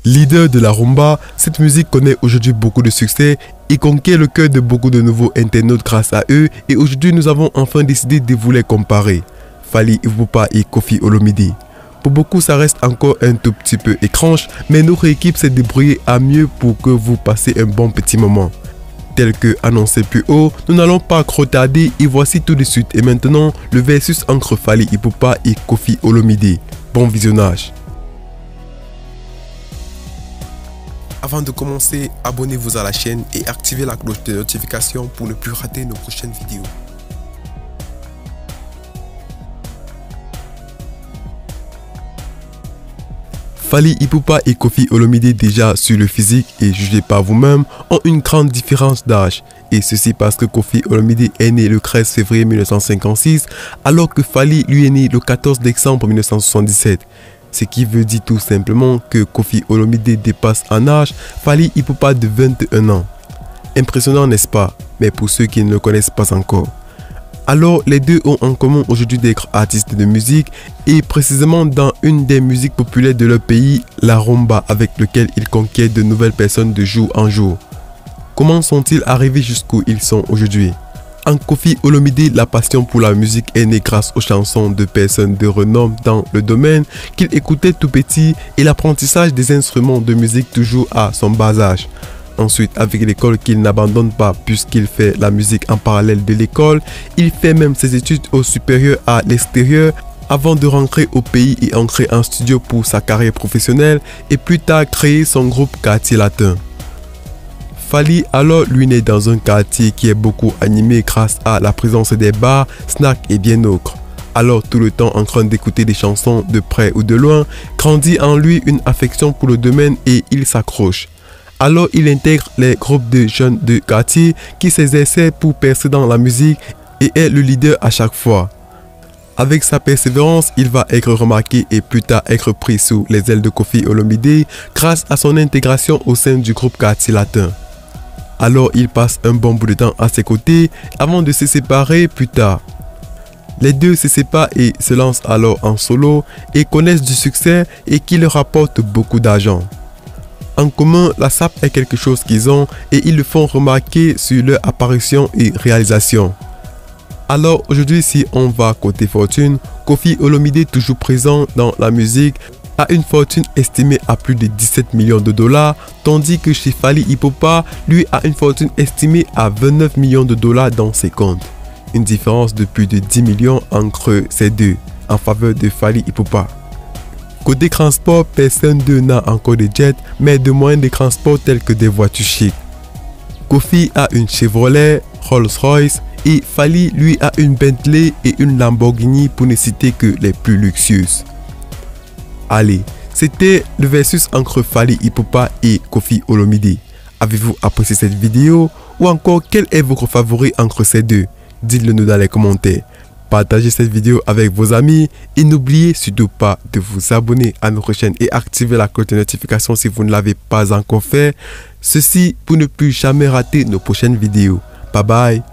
Leader de la rumba, cette musique connaît aujourd'hui beaucoup de succès et conquiert le cœur de beaucoup de nouveaux internautes grâce à eux, et aujourd'hui nous avons enfin décidé de vous les comparer. Fally Ipupa et Koffi Olomide. Pour beaucoup ça reste encore un tout petit peu étrange, mais notre équipe s'est débrouillée à mieux pour que vous passiez un bon petit moment. Tel que annoncé plus haut, nous n'allons pas trop tarder et voici tout de suite et maintenant le versus entre Fally Ipupa et Koffi Olomide. Bon visionnage. Avant de commencer, abonnez-vous à la chaîne et activez la cloche de notification pour ne plus rater nos prochaines vidéos. Fally Ipupa et Koffi Olomide, déjà sur le physique et jugé par vous-même, ont une grande différence d'âge. Et ceci parce que Koffi Olomide est né le 13 février 1956 alors que Fally lui est né le 14 décembre 1977. Ce qui veut dire tout simplement que Koffi Olomide dépasse en âge Fally Ipupa de 21 ans. Impressionnant, n'est-ce pas? Mais pour ceux qui ne le connaissent pas encore. Alors les deux ont en commun aujourd'hui d'être artistes de musique et précisément dans une des musiques populaires de leur pays, la rumba, avec lequel ils conquièrent de nouvelles personnes de jour en jour. Comment sont-ils arrivés jusqu'où ils sont aujourd'hui? En Koffi Olomide, la passion pour la musique est née grâce aux chansons de personnes de renom dans le domaine qu'il écoutait tout petit et l'apprentissage des instruments de musique toujours à son bas âge. Ensuite, avec l'école qu'il n'abandonne pas puisqu'il fait la musique en parallèle de l'école, il fait même ses études au supérieur à l'extérieur avant de rentrer au pays et entrer en studio pour sa carrière professionnelle et plus tard créer son groupe Quartier Latin. Fally alors lui naît dans un quartier qui est beaucoup animé grâce à la présence des bars, snacks et bien autres. Alors tout le temps en train d'écouter des chansons de près ou de loin, grandit en lui une affection pour le domaine et il s'accroche. Alors il intègre les groupes de jeunes de quartier qui s'exercent pour percer dans la musique et est le leader à chaque fois. Avec sa persévérance, il va être remarqué et plus tard être pris sous les ailes de Koffi Olomide grâce à son intégration au sein du groupe Quartier Latin. Alors il passe un bon bout de temps à ses côtés avant de se séparer plus tard. Les deux se séparent et se lancent alors en solo et connaissent du succès et qui leur rapporte beaucoup d'argent. En commun, la sape est quelque chose qu'ils ont et ils le font remarquer sur leur apparition et réalisation. Alors aujourd'hui, si on va côté fortune, Koffi Olomide, toujours présent dans la musique, a une fortune estimée à plus de 17 millions de dollars, tandis que chez Fally Ipupa, lui a une fortune estimée à 29 millions de dollars dans ses comptes. Une différence de plus de 10 millions entre ces deux, en faveur de Fally Ipupa. Côté transport, personne d'eux n'a encore de jet, mais de moyens de transport tels que des voitures chic. Koffi a une Chevrolet, Rolls-Royce et Fally lui a une Bentley et une Lamborghini pour ne citer que les plus luxueuses. Allez, c'était le versus entre Fally Ipupa et Koffi Olomide. Avez-vous apprécié cette vidéo ou encore quel est votre favori entre ces deux? Dites-le nous dans les commentaires. Partagez cette vidéo avec vos amis et n'oubliez surtout pas de vous abonner à notre chaîne et activer la cloche de notification si vous ne l'avez pas encore fait. Ceci pour ne plus jamais rater nos prochaines vidéos. Bye bye.